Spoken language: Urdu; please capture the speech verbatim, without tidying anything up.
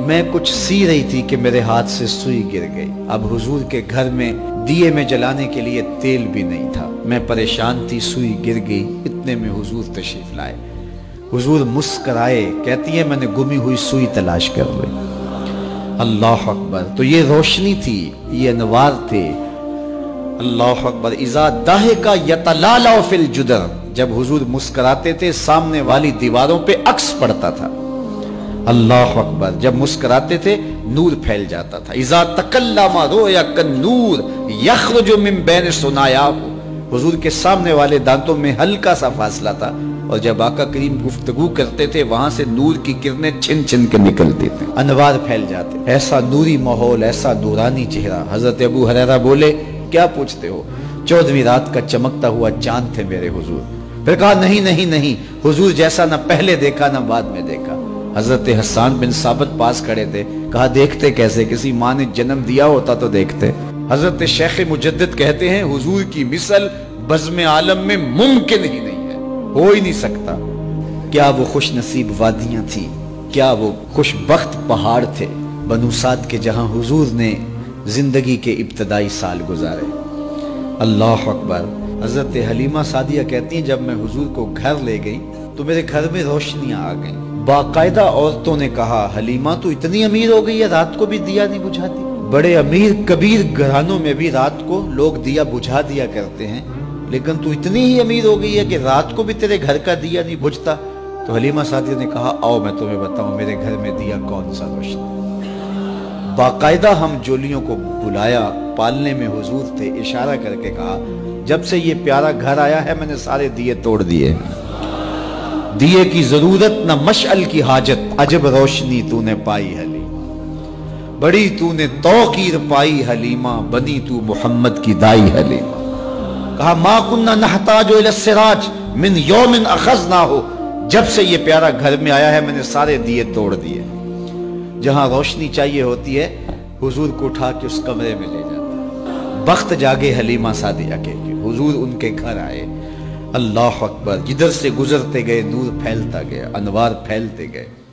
میں کچھ سی رہی تھی کہ میرے ہاتھ سے سوئی گر گئی۔ اب حضور کے گھر میں دیے میں جلانے کے لیے تیل بھی نہیں تھا، میں پریشان تھی، سوئی گر گئی۔ اتنے میں حضور تشریف لائے، حضور مسکرائے، کہتی ہے میں نے گمی ہوئی سوئی تلاش کر لی۔ اللہ اکبر! تو یہ روشنی تھی، یہ انوار تھے۔ اللہ اکبر! اذا ضحک یتلالع فی الجدر، جب حضور مسکراتے تھے سامنے والی دیواروں پہ عکس پڑتا تھا۔ اللہ اکبر! جب مسکراتے تھے نور پھیل جاتا تھا۔ اذا تکلم رؤیا کالنور یخرج من بین ثنایاہ، حضور کے سامنے والے دانتوں میں ہلکا سا فاصلہ تھا، اور جب آقا کریم گفتگو کرتے تھے وہاں سے نور کی کرنیں چھن چھن کے نکلتی تھیں، انوار پھیل جاتے۔ ایسا نوری ماحول، ایسا نورانی چہرہ۔ حضرت ابو ہریرہ بولے کیا پوچھتے ہو؟ چودہویں رات کا چمکتا ہوا چاند تھے میرے حضور۔ پھر کہا نہیں نہیں نہیں، حضور جیسا نہ پہلے دیکھا نہ بعد میں دیکھا۔ حضرت حسان بن ثابت پاس کھڑے تھے، کہا دیکھتے کیسے؟ کسی ماں نے جنم دیا ہوتا تو دیکھتے۔ حضرت شیخ مجدد کہتے ہیں حضور کی مثل بزم عالم میں ممکن ہی نہیں ہے، ہو ہی نہیں سکتا۔ کیا وہ خوش نصیب وادیاں تھیں، کیا وہ خوش بخت پہاڑ تھے بنو سعد کے، جہاں حضور نے زندگی کے ابتدائی سال گزارے۔ اللہ اکبر! حضرت حلیمہ سعدیہ کہتی ہیں جب میں حضور کو گھر لے گئی تو میرے گھر میں روشنیاں آ گئیں۔ باقاعدہ عورتوں نے کہا حلیمہ تو اتنی امیر ہو گئی ہے رات کو بھی دیا نہیں بجھاتی؟ بڑے امیر کبیر گھرانوں میں بھی رات کو لوگ دیا بجھا دیا کرتے ہیں، لیکن تو اتنی ہی امیر ہو گئی ہے کہ رات کو بھی تیرے گھر کا دیا نہیں بجھتا؟ تو حلیمہ سعدیہ نے کہا آؤ میں تمہیں بتاؤں میرے گھر میں دیا کون سا روشن۔ باقاعدہ ہم جولیوں کو بلایا، پالنے میں حضور تھے، اشارہ کر کے کہا جب سے یہ پیارا گھر آیا ہے میں نے سارے دیے توڑ دیے، دیے کی ضرورت نہ مشعل کی حاجت، عجب روشنی تو نے پائی حلیمہ، بڑی تو نے توقیر پائی حلیمہ، بنی تو محمد کی دائی حلیمہ۔ کہا ما کننا نحتاج الی السراج من یوم اخذناہ، جب سے یہ پیارا گھر میں آیا ہے میں نے سارے دیے توڑ دیے۔ جہاں روشنی چاہیے ہوتی ہے حضور کو اٹھا کے اس کمرے میں لے جاتا۔ بخت جاگے حلیمہ سعدیہ کے کہ حضور ان کے گھر آئے۔ اللہ اکبر! جدھر سے گزرتے گئے نور پھیلتا گیا، انوار پھیلتے گئے۔